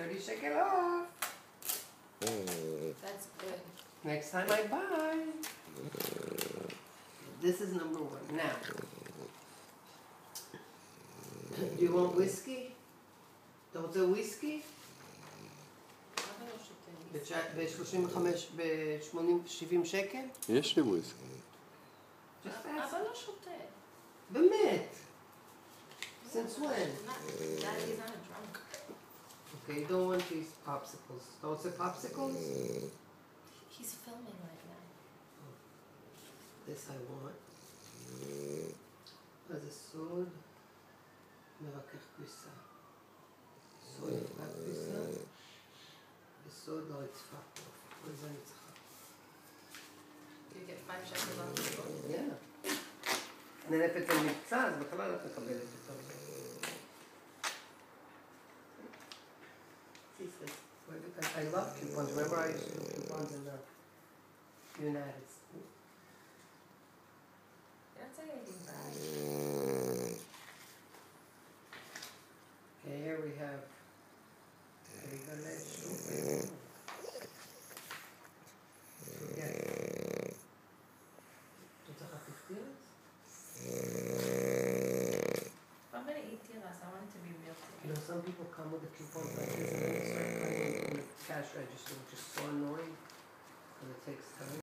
30 shekel off. That's good. Next time I buy. This is number one. Now, do you want whiskey? אתה רוצה וויסקי? אבא לא שותה ב-35, ב-70 שקל? יש לי וויסקי. אבא לא שותה. באמת? Since when? Daddy's not a drunk. Okay, you don't want these popsicles. אתה רוצה popsicles? He's filming right now. This I want. מה זה סוד? מרכך כביסה. סוד מרכך כביסה. וסוד לרצפה. כל זה אני צריכה. You get 5 shekels off the book. Yeah. נלפת למבצע, אז בכלל את מקבלת יותר. I love coupons. Remember I used to do coupons in the United States. You're not saying anything bad. Okay, here we have. I'm gonna eat tiras. I want it to be real today. You know, some people come with a coupon like this and they start putting it in the cash register, which is so annoying because it takes time.